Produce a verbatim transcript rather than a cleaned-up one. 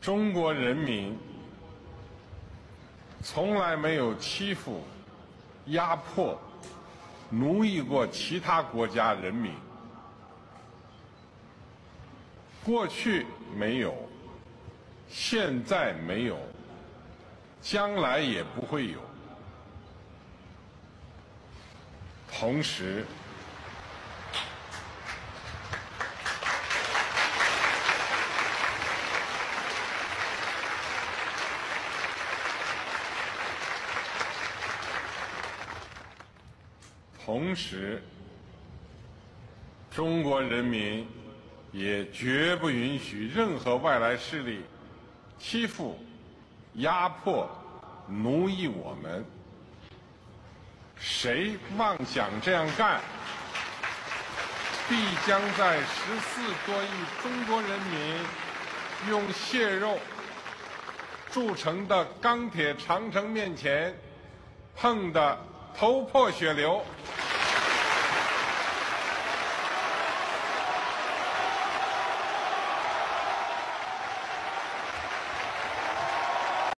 中国人民从来没有欺负、压迫、奴役过其他国家人民。过去没有，现在没有，将来也不会有。同时，同时，中国人民也绝不允许任何外来势力欺负、压迫、奴役我们。谁妄想这样干，必将在十四多亿中国人民用血肉铸成的钢铁长城面前碰得头破血流。